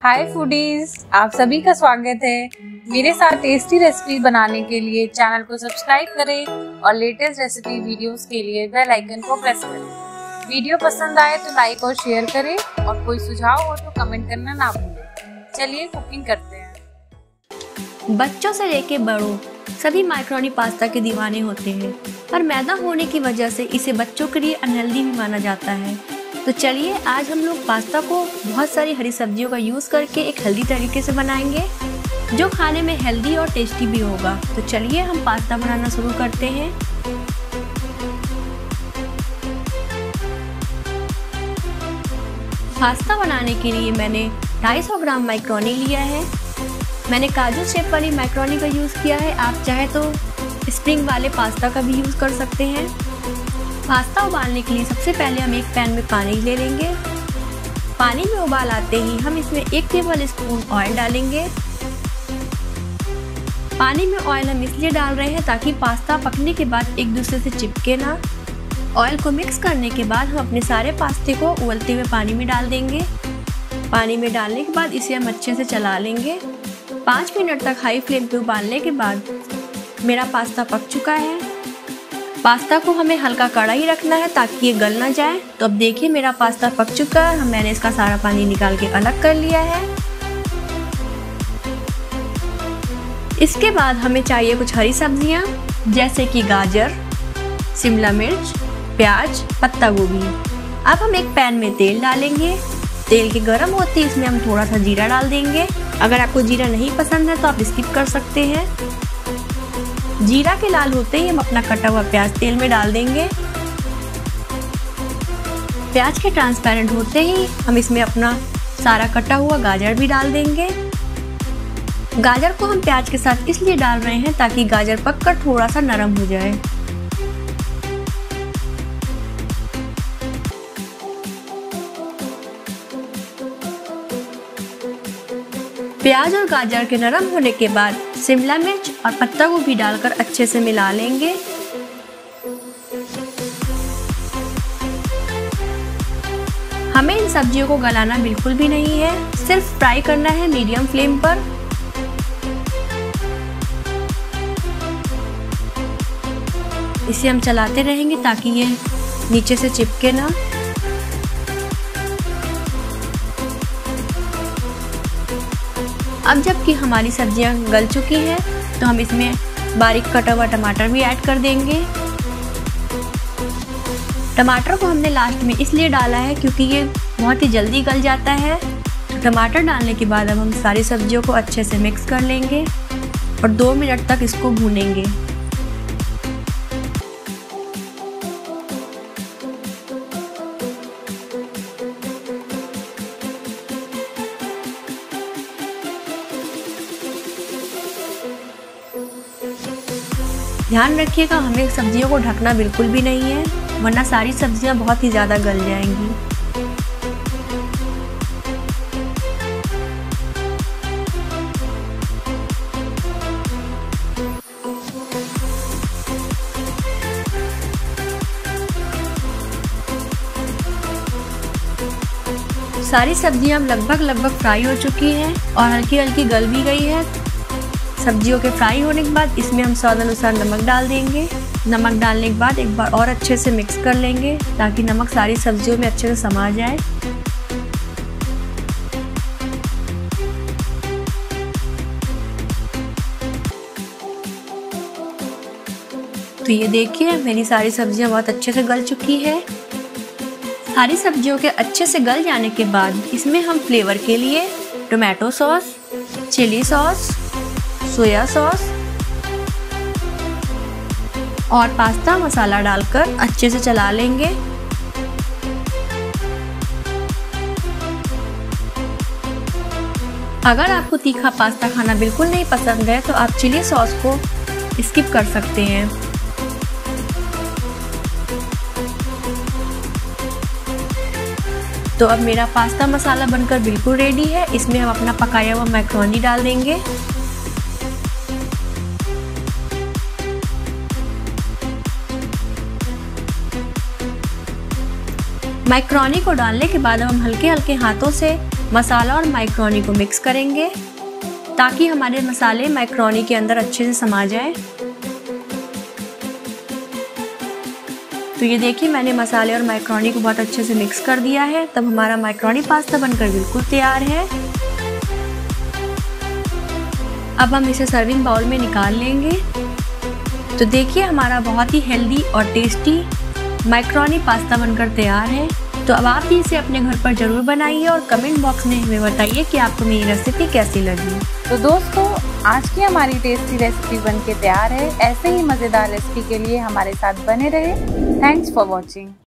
हाय foodies, आप सभी का स्वागत है। मेरे साथ टेस्टी रेसिपी बनाने के लिए चैनल को सब्सक्राइब करें और लेटेस्ट रेसिपी वीडियोस के लिए बेल आइकन को प्रेस करें। वीडियो पसंद आए तो लाइक और शेयर करें और कोई सुझाव हो तो कमेंट करना ना भूलें। चलिए कुकिंग करते हैं। बच्चों से लेके बड़ों सभी मैक्रोनी पास्ता के दीवाने होते हैं, पर मैदा होने की वजह से इसे बच्चों के लिए अनहेल्दी भी माना जाता है। तो चलिए आज हम लोग पास्ता को बहुत सारी हरी सब्जियों का यूज़ करके एक हेल्दी तरीके से बनाएंगे, जो खाने में हेल्दी और टेस्टी भी होगा। तो चलिए हम पास्ता बनाना शुरू करते हैं। पास्ता बनाने के लिए मैंने 250 ग्राम मैक्रोनी लिया है। मैंने काजू शेप वाली मैक्रोनी का यूज़ किया है। आप चाहे तो स्प्रिंग वाले पास्ता का भी यूज़ कर सकते हैं। पास्ता उबालने के लिए सबसे पहले हम एक पैन में पानी ले लेंगे। पानी में उबाल आते ही हम इसमें 1 टेबल स्पून ऑयल डालेंगे। पानी में ऑयल हम इसलिए डाल रहे हैं ताकि पास्ता पकने के बाद एक दूसरे से चिपके ना। ऑयल को मिक्स करने के बाद हम अपने सारे पास्ते को उबलते हुए पानी में डाल देंगे। पानी में डालने के बाद इसे हम अच्छे से चला लेंगे। 5 मिनट तक हाई फ्लेम पे उबालने के बाद मेरा पास्ता पक चुका है। पास्ता को हमें हल्का कड़ा ही रखना है ताकि ये गल ना जाए। तो अब देखिए मेरा पास्ता पक चुका है। मैंने इसका सारा पानी निकाल के अलग कर लिया है। इसके बाद हमें चाहिए कुछ हरी सब्जियां, जैसे कि गाजर, शिमला मिर्च, प्याज, पत्ता गोभी। अब हम एक पैन में तेल डालेंगे। तेल के गर्म होते ही इसमें हम थोड़ा सा जीरा डाल देंगे। अगर आपको जीरा नहीं पसंद है तो आप स्किप कर सकते हैं। जीरा के लाल होते ही हम अपना कटा हुआ प्याज तेल में डाल देंगे। प्याज के ट्रांसपेरेंट होते ही हम इसमें अपना सारा कटा हुआ गाजर भी डाल देंगे। गाजर को हम प्याज के साथ इसलिए डाल रहे हैं ताकि गाजर पककर थोड़ा सा नरम हो जाए। प्याज और गाजर के नरम होने के बाद शिमला मिर्च और पत्ता गोभी डालकर अच्छे से मिला लेंगे। हमें इन सब्जियों को गलाना बिल्कुल भी नहीं है, सिर्फ फ्राई करना है मीडियम फ्लेम पर। इसे हम चलाते रहेंगे ताकि ये नीचे से चिपके ना। अब जबकि हमारी सब्जियां गल चुकी हैं तो हम इसमें बारीक कटा हुआ टमाटर भी ऐड कर देंगे। टमाटर को हमने लास्ट में इसलिए डाला है क्योंकि ये बहुत ही जल्दी गल जाता है। टमाटर डालने के बाद अब हम सारी सब्जियों को अच्छे से मिक्स कर लेंगे और 2 मिनट तक इसको भूनेंगे। ध्यान रखिएगा, हमें सब्जियों को ढकना बिल्कुल भी नहीं है, वरना सारी सब्जियां बहुत ही ज़्यादा गल जाएंगी। सारी सब्जियां लगभग फ्राई हो चुकी हैं और हल्की हल्की गल भी गई है। सब्जियों के फ्राई होने के बाद इसमें हम स्वाद अनुसार नमक डाल देंगे। नमक डालने के बाद एक बार और अच्छे से मिक्स कर लेंगे ताकि नमक सारी सब्जियों में अच्छे से समा जाए। तो ये देखिए मेरी सारी सब्जियां बहुत अच्छे से गल चुकी है। सारी सब्जियों के अच्छे से गल जाने के बाद इसमें हम फ्लेवर के लिए tomato sauce, chilli sauce, soya sauce और पास्ता मसाला डालकर अच्छे से चला लेंगे। अगर आपको तीखा पास्ता खाना बिल्कुल नहीं पसंद है तो आप चिली सॉस को स्किप कर सकते हैं। तो अब मेरा पास्ता मसाला बनकर बिल्कुल रेडी है। इसमें हम अपना पकाया हुआ मैक्रोनी डाल देंगे। मैक्रोनी को डालने के बाद हम हल्के हल्के हाथों से मसाला और मैक्रोनी को मिक्स करेंगे ताकि हमारे मसाले मैक्रोनी के अंदर अच्छे से समा जाए। तो ये देखिए मैंने मसाले और मैक्रोनी को बहुत अच्छे से मिक्स कर दिया है। तब हमारा मैक्रोनी पास्ता बनकर बिल्कुल तैयार है। अब हम इसे सर्विंग बाउल में निकाल लेंगे। तो देखिए हमारा बहुत ही हेल्दी और टेस्टी मैक्रोनी पास्ता बनकर तैयार है। तो अब आप भी इसे अपने घर पर ज़रूर बनाइए और कमेंट बॉक्स में हमें बताइए कि आपको मेरी रेसिपी कैसी लगी। तो दोस्तों, आज की हमारी टेस्टी रेसिपी बनके तैयार है। ऐसे ही मज़ेदार रेसिपी के लिए हमारे साथ बने रहे। Thanks for watching.